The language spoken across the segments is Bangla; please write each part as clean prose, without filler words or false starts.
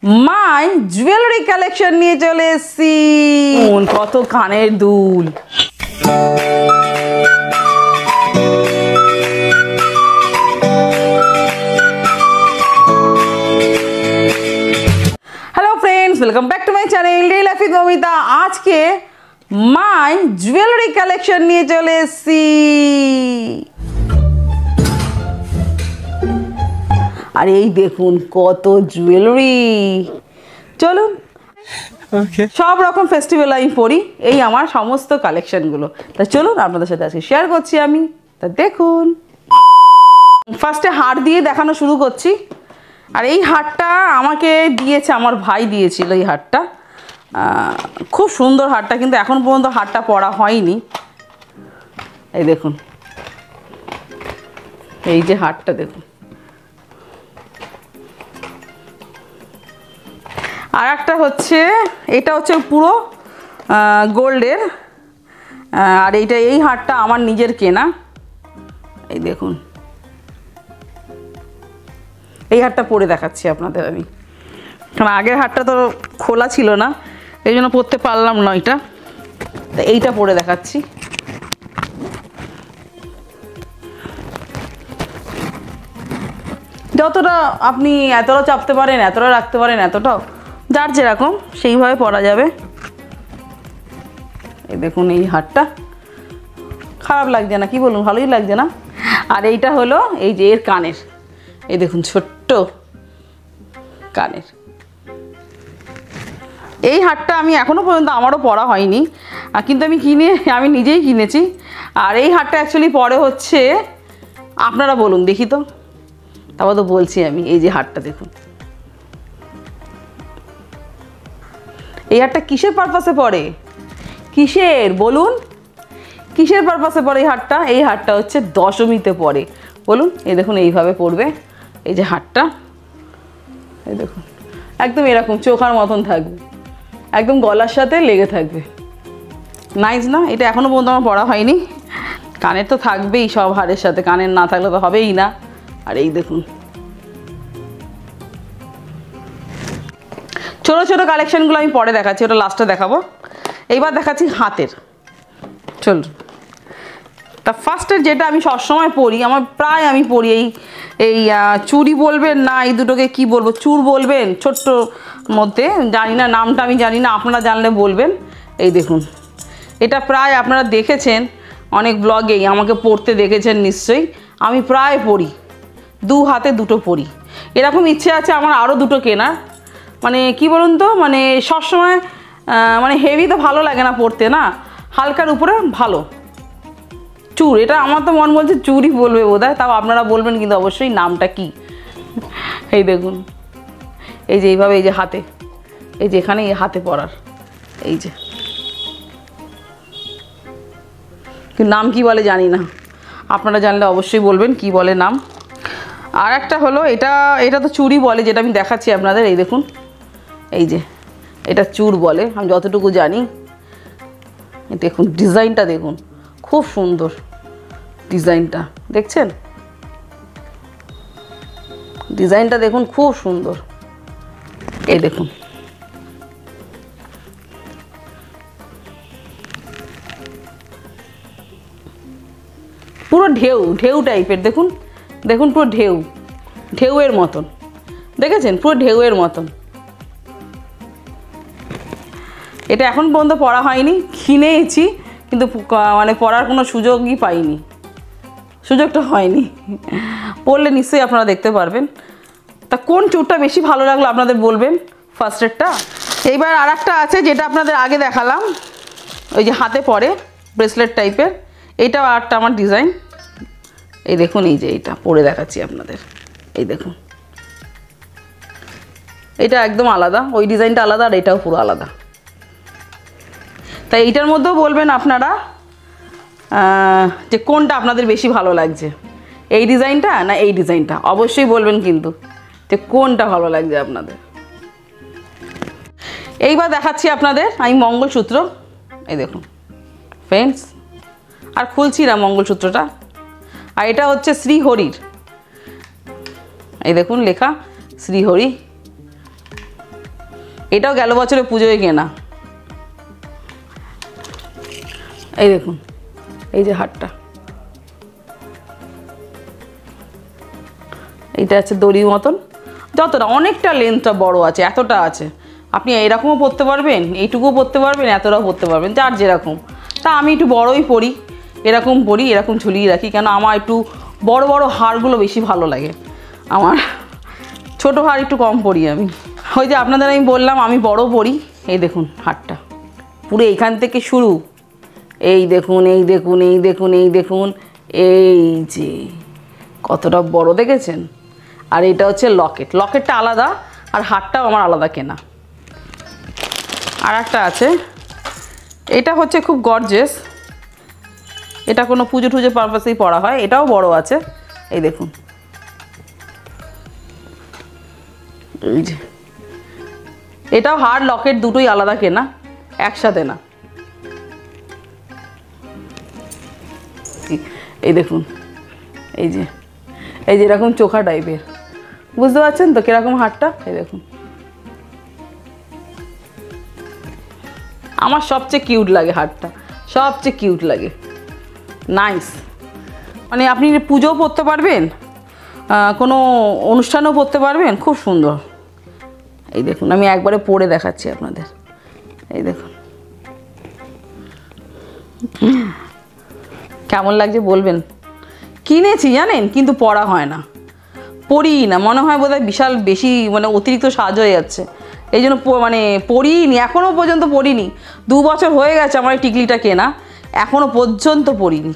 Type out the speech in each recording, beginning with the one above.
মাই জুয়েলারি কালেকশন নিয়ে চলে এসেছি। কত কানের দুল, hello friends, welcome back to my channel daily life with Momita. আজকে মাই জুয়েলারি কালেকশন নিয়ে চলে এসেছি। আর এই দেখুন কত জুয়েলারি। চলুন, সব রকম ফেস্টিভ্যাল আমি পরি, এই আমার সমস্ত কালেকশনগুলো। তা চলুন আপনাদের সাথে আজকে শেয়ার করছি আমি। তা দেখুন, ফার্স্টে হার দিয়ে দেখানো শুরু করছি। আর এই হারটা আমাকে দিয়েছে, আমার ভাই দিয়েছিল এই হারটা। খুব সুন্দর হারটা, কিন্তু এখন পর্যন্ত হারটা পরা হয়নি। এই দেখুন, এই যে হারটা দেখুন। আর একটা হচ্ছে, এটা হচ্ছে পুরো গোল্ডের। আর এই হারটা আমার নিজের কেনা। এই দেখুন, এই হারটা পরে দেখাচ্ছি আপনাদের আমি, কারণ আগের হারটা তো খোলা ছিল না, এই জন্য পরতে পারলাম না এটা। তা এইটা পরে দেখাচ্ছি। যতটা আপনি এতটা চাপতে পারেন, এতটা রাখতে পারেন, এতটাও যার যেরকম সেইভাবে পরা যাবে। এই দেখুন, এই হারটা খারাপ লাগছে না, কি বলুন, ভালোই লাগছে না। আর এইটা হলো এই যে এর কানের, এই দেখুন ছোট্ট কানের। এই হারটা আমি এখনও পর্যন্ত আমারও পরা হয়নি, কিন্তু আমি নিজেই কিনেছি। আর এই হারটা অ্যাকচুয়ালি পরে হচ্ছে, আপনারা বলুন দেখি তো, তারপর তো বলছি আমি। এই যে হারটা দেখুন, এই হারটা কিসের পারপাসে পড়ে, কিসের বলুন, কিসের পারপাসে পড়ে এই হারটা? এই হারটা হচ্ছে দশমীতে পড়ে। বলুন, এই দেখুন এইভাবে পড়বে এই যে হারটা। এই দেখুন, একদম এরকম চোখার মতন থাকবে, একদম গলার সাথে লেগে থাকবে। নাইস না? এটা এখনও পর্যন্ত আমার পড়া হয়নি। কানের তো থাকবেই সব হারের সাথে, কানের না থাকলে তো হবেই না। আর এই দেখুন, ছোটো ছোটো কালেকশানগুলো আমি পরে দেখাচ্ছি, ওটা লাস্টে দেখাবো। এইবার দেখাচ্ছি হাতের। চলুন, তা ফার্স্টের যেটা আমি সবসময় পরি, আমি পরি এই চুড়ি বলবেন না, এই দুটোকে কি বলবো, চূড় বলবেন, ছোট্ট মধ্যে, জানি না নামটা, আমি জানি না, আপনারা জানলে বলবেন। এই দেখুন, এটা প্রায় আপনারা দেখেছেন অনেক ব্লগেই, আমাকে পরতে দেখেছেন নিশ্চয়ই। আমি প্রায় পরি, দু হাতে দুটো পরি। এরকম ইচ্ছে আছে আমার আরও দুটো কেনার। মানে কি বলুন তো, মানে সবসময় মানে হেভি তো ভালো লাগে না পরতে, না, হালকার উপরে ভালো। চূড়, এটা আমার তো মন বলছে চুড়ই বলবে বোধহয়, তাও আপনারা বলবেন কিন্তু অবশ্যই নামটা কি। এই দেখুন, এই যে এইভাবে, এই যে হাতে, এই যে এখানে এই হাতে পরার, এই যে নাম কি বলে জানি না, আপনারা জানলে অবশ্যই বলবেন কি বলে নাম। আর একটা হলো এটা তো চুড়ি বলে, যেটা আমি দেখাচ্ছি আপনাদের। এই দেখুন, এই যে এটা চূড় বলে আমি যতটুকু জানি। দেখুন ডিজাইনটা, দেখুন খুব সুন্দর ডিজাইনটা, দেখছেন ডিজাইনটা, দেখুন খুব সুন্দর। এই দেখুন, পুরো ঢেউ টাইপের, দেখুন দেখুন, পুরো ঢেউয়ের মতন, দেখেছেন, পুরো ঢেউয়ের মতন। এটা এখন পর্যন্ত পরা হয়নি, কিনেছি, কিন্তু মানে পরার কোনো সুযোগই পাইনি, সুযোগটা হয়নি। পরলে নিশ্চয়ই আপনারা দেখতে পারবেন। তা কোন চূড়টা বেশি ভালো লাগলো আপনাদের বলবেন, ফার্স্টেরটা। এইবার আর একটা আছে, যেটা আপনাদের আগে দেখালাম, ওই যে হাতে পরে ব্রেসলেট টাইপের, এইটাও আরটা আমার ডিজাইন। এই দেখুন, এই যে এইটা পরে দেখাচ্ছি আপনাদের। এই দেখুন, এটা একদম আলাদা, ওই ডিজাইনটা আলাদা, আর এটাও পুরো আলাদা। তাই এইটার মধ্যেও বলবেন আপনারা যে কোনটা আপনাদের বেশি ভালো লাগছে, এই ডিজাইনটা না এই ডিজাইনটা, অবশ্যই বলবেন কিন্তু যে কোনটা ভালো লাগছে আপনাদের। এইবার দেখাচ্ছি আপনাদের আমি মঙ্গলসূত্র। এই দেখুন ফ্রেন্ডস, আর খুলছি না মঙ্গলসূত্রটা। আর এটা হচ্ছে শ্রীহরির, এই দেখুন লেখা শ্রীহরি। এটাও গেল বছরে পুজোয় কেনা। এই দেখুন, এই যে হারটা, এইটা আছে দড়ির মতন, যতটা অনেকটা লেন্থটা বড় আছে, এতটা আছে। আপনি এরকমও পরতে পারবেন, এইটুকুও পরতে পারবেন, এতটাও পরতে পারবেন, যার যেরকম। তা আমি একটু বড়ই পরি, এরকম পরি, এরকম ঝুলিয়ে রাখি, কেন আমার একটু বড় বড় হারগুলো বেশি ভালো লাগে। আমার ছোট হার একটু কম পরি আমি। ওই যে আপনাদের আমি বললাম আমি বড় পরি। এই দেখুন হারটা, পুরো এইখান থেকে শুরু, এই দেখুন, এই দেখুন, এই দেখুন, এই দেখুন, এই যে কতটা বড় দেখেছেন। আর এটা হচ্ছে লকেট, লকেটটা আলাদা, আর হারটাও আমার আলাদা কেনা। আর একটা আছে, এটা হচ্ছে খুব গর্জিয়াস, এটা কোনো পুজো টুজো পারপাসেই পরা হয়, এটাও বড় আছে। এই দেখুন, এই যে এটাও হার লকেট দুটোই আলাদা কেনা, একসাথে না। এই দেখুন, এই যে এরকম চোখা টাইপের, বুঝতে পারছেন তো কিরকম হারটা। এই দেখুন, আমার সবচেয়ে কিউট লাগে হারটা, সবচেয়ে কিউট লাগে, নাইস। মানে আপনি পুজোও পরতে পারবেন, কোনো অনুষ্ঠানও পরতে পারবেন, খুব সুন্দর। এই দেখুন, আমি একবারে পরে দেখাচ্ছি আপনাদের। এই দেখুন কেমন লাগছে বলবেন। কিনেছি জানেন, কিন্তু পরা হয় না, পরিই না, মনে হয় বোধহয় বিশাল বেশি মানে অতিরিক্ত সাজ হয়ে যাচ্ছে, এই জন্য মানে পরিনি, এখনও পর্যন্ত পরিনি। 2 বছর হয়ে গেছে আমার এই টিকলিটা কেনা, এখনও পর্যন্ত পরিনি।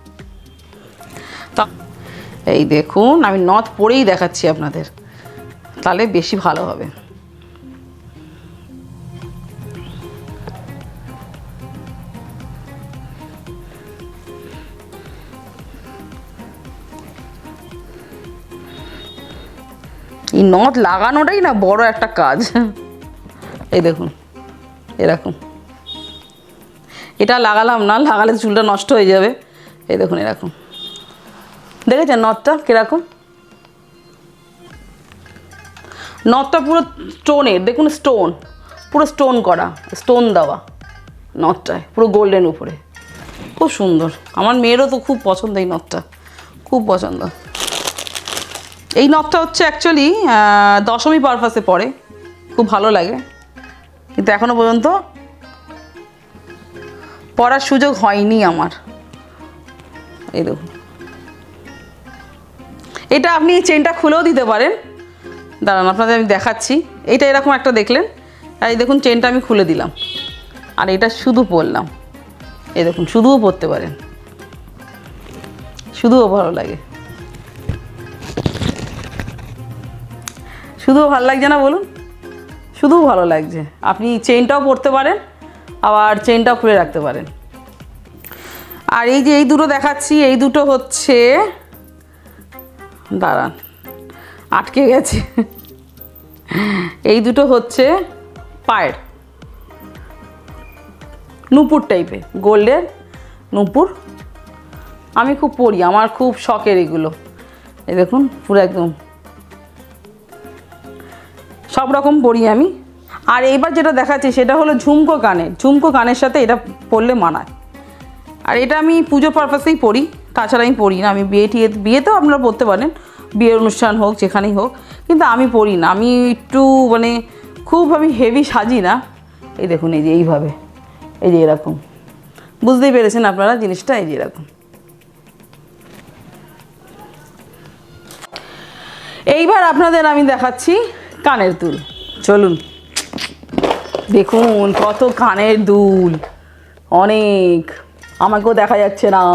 এই দেখুন, আমি নথ পরেই দেখাচ্ছি আপনাদের, তাহলে বেশি ভালো হবে। এই নথ লাগানোটাই না বড় একটা কাজ। এই দেখুন এরকম, এটা লাগালাম না, লাগালে চুলটা নষ্ট হয়ে যাবে। এই দেখুন এরকম, দেখেছেন নথটা কীরকম, নথটা পুরো স্টোনের, দেখুন স্টোন, পুরো স্টোন করা, স্টোন দেওয়া নথটায়, পুরো গোল্ডেন উপরে, খুব সুন্দর। আমার মেয়েরও তো খুব পছন্দ এই নথটা, খুব পছন্দ। এই নথটা হচ্ছে অ্যাকচুয়ালি দশমী পারপাসে পড়ে, খুব ভালো লাগে, কিন্তু এখনও পর্যন্ত পরার সুযোগ হয়নি আমার। এই দেখুন, এটা আপনি চেনটা খুলেও দিতে পারেন, দাঁড়ান আপনাদের আমি দেখাচ্ছি। এইটা এরকম একটা দেখলেন, আর এই দেখুন চেনটা আমি খুলে দিলাম, আর এটা শুধু পরলাম। এই দেখুন, শুধুও পরতে পারেন, শুধুও ভালো লাগে, শুধুও ভালো লাগছে না বলুন, শুধুও ভালো লাগছে। আপনি চেনটাও পরতে পারেন, আবার চেনটাও খুলে রাখতে পারেন। আর এই যে এই দুটো দেখাচ্ছি, এই দুটো হচ্ছে, দাঁড়ান আটকে গেছে, এই দুটো হচ্ছে পায়ের নূপুর টাইপের, গোল্ডের নূপুর। আমি খুব পরি, আমার খুব শখের এগুলো। এই দেখুন পুরো একদম সব রকম পরি আমি। আর এইবার যেটা দেখাচ্ছি সেটা হলো ঝুমকো কানের, ঝুমকো কানের সাথে এটা পরলে মানায়। আর এটা আমি পুজো পারপাসেই পরি, তাছাড়া আমি পরি না। আমি বিয়েতেও আপনারা পরতে পারেন, বিয়ের অনুষ্ঠান হোক যেখানেই হোক, কিন্তু আমি পরি না। আমি একটু মানে খুব আমি হেভি সাজি না। এই দেখুন, এই যে এইভাবে, এই যে এরকম, বুঝতেই পেরেছেন আপনারা জিনিসটা, এই যে এরকম। এইবার আপনাদের আমি দেখাচ্ছি কানের দুল, চলুন দেখুন কত কানের দুল, অনেক, আমাকেও দেখা যাচ্ছে না।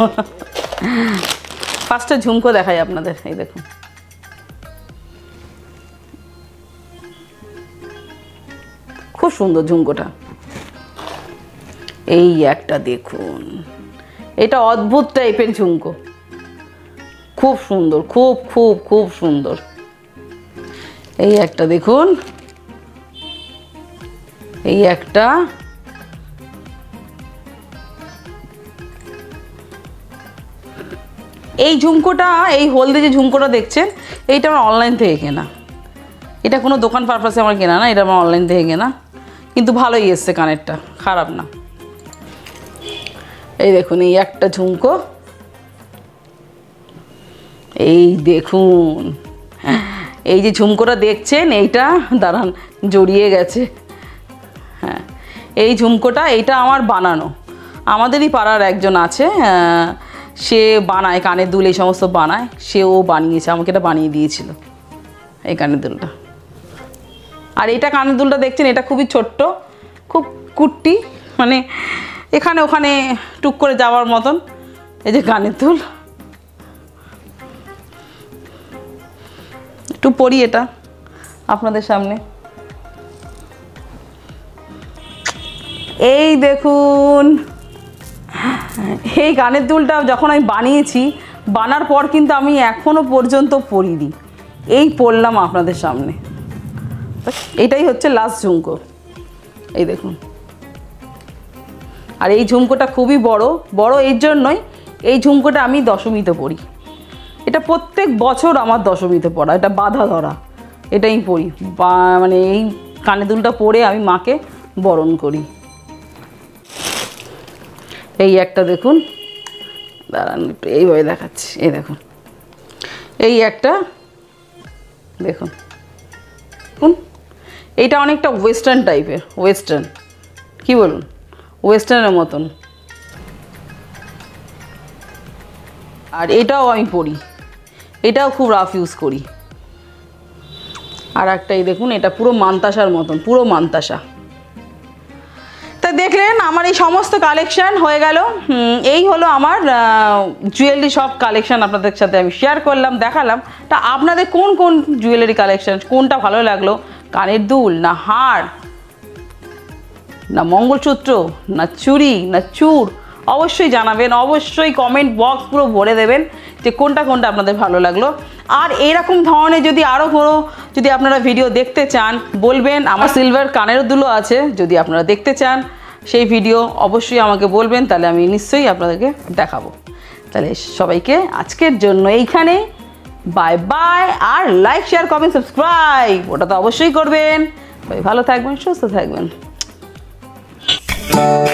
ফার্স্টে ঝুমকো দেখাই আপনাদের। এই দেখুন, খুব সুন্দর ঝুমকোটা। এই একটা দেখুন, এটা অদ্ভুত টাইপের ঝুমকো, খুব সুন্দর, খুব খুব খুব সুন্দর। এই একটা দেখুন, এই একটা, এই ঝুমকোটা, এই হলদে যে ঝুমকোটা দেখছেন, এইটা আমার অনলাইন থেকে কেনা। এটা কোনো দোকান পারপাসে আমার কেনা না, এটা আমার অনলাইন থেকে কেনা, কিন্তু ভালোই এসছে কানেরটা, খারাপ না। এই দেখুন এই একটা ঝুমকো, এই দেখুন এই যে ঝুমকোটা দেখছেন এইটা দাঁড়ান জড়িয়ে গেছে। হ্যাঁ এই ঝুমকোটা এইটা আমার বানানো, আমাদেরই পাড়ার একজন আছে, সে বানায় কানের দুল এই সমস্ত বানায়, সেও বানিয়েছে, আমাকে এটা বানিয়ে দিয়েছিল এই কানের দুলটা। আর এটা কানের দুলটা দেখছেন এটা খুবই ছোট্ট, খুব কুট্টি, মানে এখানে ওখানে টুক করে যাওয়ার মতন। এই যে কানের দুল, একটু পরি এটা আপনাদের সামনে। এই দেখুন এই কানের দুলটা যখন আমি বানিয়েছি, বানার পর কিন্তু আমি এখনো পর্যন্ত পরিনি, এই পরলাম আপনাদের সামনে। এটাই হচ্ছে লাস্ট ঝুমকো, এই দেখুন। আর এই ঝুমকোটা খুবই বড়, বড় এর জন্যই এই ঝুমকোটা আমি দশমীতে পরি, এটা প্রত্যেক বছর আমার দশমীতে পড়া, এটা বাধা ধরা, এটাই পরি, মানে এই কানের দুলটা পরে আমি মাকে বরণ করি। এই একটা দেখুন, দাঁড়ান একটু এইভাবে দেখাচ্ছি, এই দেখুন এই একটা দেখুন, এইটা অনেকটা ওয়েস্টার্ন টাইপের, ওয়েস্টার্ন কি বলুন, ওয়েস্টার্নের মতন। আর এটাও আমি পরি, এটাও খুব রাফ ইউজ করি। আর একটা এই দেখুন, এটা পুরো মান্তাসার মতন, পুরো মান্তাসা। তা দেখলেন আমার এই সমস্ত কালেকশান হয়ে গেল। এই হলো আমার জুয়েলারি শপ কালেকশান, আপনাদের সাথে আমি শেয়ার করলাম, দেখালাম। তা আপনাদের কোন কোন জুয়েলারি কালেকশান, কোনটা ভালো লাগলো, কানের দুল না হার না মঙ্গলসূত্র না চুড়ি না চূড়, অবশ্যই জানাবেন, অবশ্যই কমেন্ট বক্স পুরো ভরে দেবেন যে কোনটা কোনটা আপনাদের ভালো লাগলো। আর এইরকম ধরনের যদি আরও কোনো যদি আপনারা ভিডিও দেখতে চান বলবেন, আমার সিলভার কানের দুলও আছে, যদি আপনারা দেখতে চান সেই ভিডিও অবশ্যই আমাকে বলবেন, তাহলে আমি নিশ্চয়ই আপনাদেরকে দেখাবো। তাহলে সবাইকে আজকের জন্য এইখানে বাই বাই। আর লাইক শেয়ার কমেন্ট সাবস্ক্রাইব ওটা তো অবশ্যই করবেন। সবাই ভালো থাকবেন, সুস্থ থাকবেন।